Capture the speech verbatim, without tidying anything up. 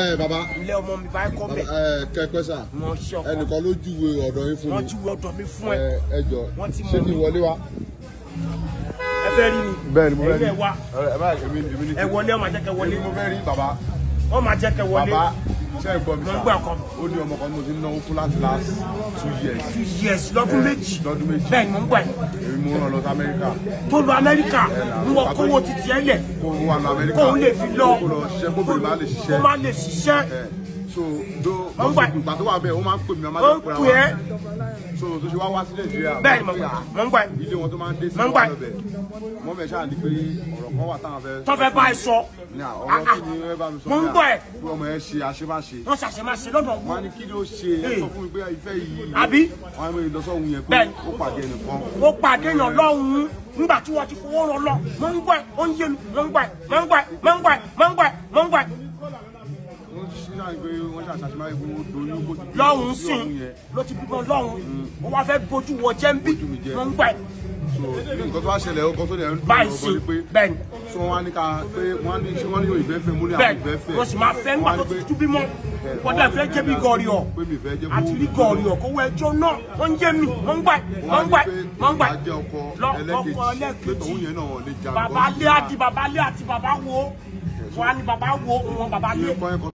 ẹ bàbá. ilé ọmọ mi báyìí kọ́ bẹ̀. ẹ kẹ́kẹ́ sà. wọ́n ṣe ọkọ. ẹnìkan ló júwe ọ̀dọ̀ yín fún mi. wọ́n júwe ọ̀dọ̀ mi fún ẹ. ẹ jọ wọ́n ti mọ̀ ṣé kí n wọlé wá. ẹ fẹ́ rí mi. bẹ́ẹ̀ ni mo fẹ́ rí. ẹ wá. ẹ wọlé ọmọ ajẹ́kẹ́ wọlé. mo fẹ́ rí bàbá. ọmọ ajẹ́kẹ́ wọlé. bàbá ṣe é gbọ́ mi sá. mo ń gbọ́ ọkọ. ó ní ọmọ kan mo ti ń náwó fún láti last two years. two years lọ́dún méjì. lọ́dún méjì. bẹ́ẹ̀ ni mo ń gbọ́ ẹ̀. èmi mo rán lọ sí Amẹ́ríkà. tó lọ Amẹ́ríkà ń wọ kówó títí ẹ lẹ̀. kó wà lọ Amẹ́ríkà. kó lè fi lọ. kó lọ ṣiṣẹ́ kó bèrè má lè ṣiṣẹ́. kó má lè ṣiṣẹ́. so do ìgbà tó wà bẹ́ẹ̀ ó máa ń pè mí ọmọdé ó ń pè é. so tó ṣe wá wá sí Nàìjíríà. bẹ́ẹ̀ ni mo ń gbọ́ ẹ̀. ilé wọn tó máa ń dé sí mo ń gbọ́ ẹ̀. wọ́n bẹ̀ ṣáà ní pé ọ̀rọ̀ kan wà táwọn fẹ́. tó fẹ́ bá ẹ sọ. ọ̀rọ̀ tí ni ẹ bá mi sọ. mo ń gbọ́ ẹ̀. bí ọmọ ẹ ṣe àṣemáṣe. wọ́n ṣàṣemáṣe lọ́dọ̀ wọn. wọ́n á ní kí ló ṣe é sọ fún mi pé ìfẹ́ yìí. àbí. wọ́n á mú ìlọsọ̀hún yẹn pé ó pàdé ẹnìkan. ó pàdé yàn lọ́hùn-ún nígbà tí wọ́n ti fowó rọ lọ. mo ń gbọ́ ẹ̀ ó ń yé mi mo ń gbọ́ ẹ̀ mo ń gbọ́ ẹ̀ mo ń gbọ́ ẹ̀ mo ń gbọ́ ẹ̀ mo ń gbọ́ ẹ̀. lọ́hùn-ún sìn ló ti bímọ lọ́hùn-ún ó wá fẹ́ bójú wọ jẹ́ ń bí mo ń gbọ́ ẹ̀. nǹkan tó wá ṣẹlẹ̀ ọkọ tó lè ń dùn báyìí sí bẹ́ẹ̀ ni. so wọ́n á ní ká pé wọ́n á ní ṣé wọ́n ní ìfẹ́ fẹ́ mú ní àwọn ìfẹ́ fẹ́. mo sì máa fẹ́ nígbà tó ti tú bímọ wọ́n dẹ̀ fẹ́ jẹ́ bí gọ̀ọ̀rì ọ̀ àti rí gọ̀ọ̀rì ọ̀ kó wọ ẹjọ́ náà wọ́n ń jẹ́ mi wọ́n ń gbà wọ́n ń gbà wọ́n ń gbà lọ́kọ̀ ẹlẹ́kejì bàbá lé àti bàbá lé àti bàbá wo wọ́n á ní bàbá wo wọn bàbá lé.